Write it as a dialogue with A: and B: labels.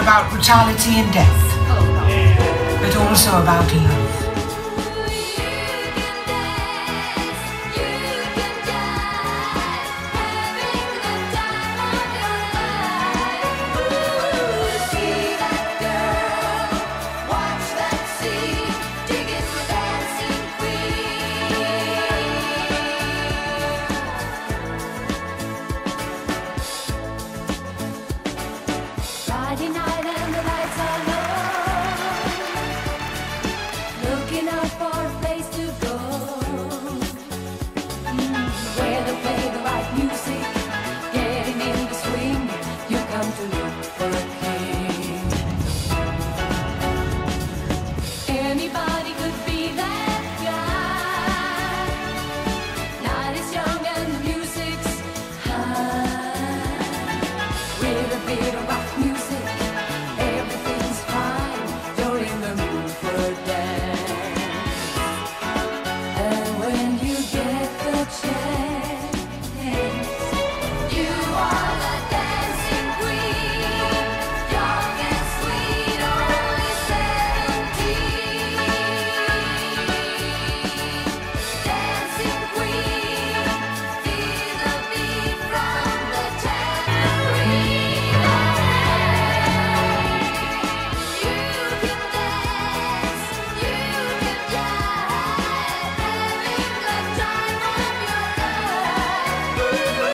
A: about brutality and death, but also about love.
B: Friday night and the lights are low, looking out for a place to go, where they play the right music, getting in the swing. You come to look for a king. Anybody could be that guy. Night is young and the music's high, with a bit of